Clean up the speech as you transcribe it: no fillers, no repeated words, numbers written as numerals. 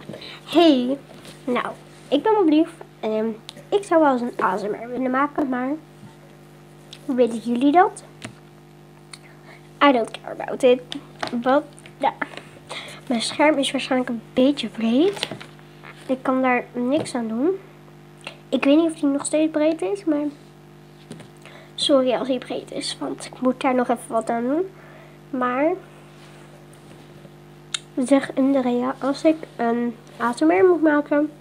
Hey, nou, ik ben Lief en ik zou wel eens een ASMR willen maken, maar weten jullie dat? I don't care about it. Want, ja, mijn scherm is waarschijnlijk een beetje breed. Ik kan daar niks aan doen. Ik weet niet of die nog steeds breed is, maar sorry als hij breed is, want ik moet daar nog even wat aan doen. Maar zeg Andrea, als ik een ASMR moet maken,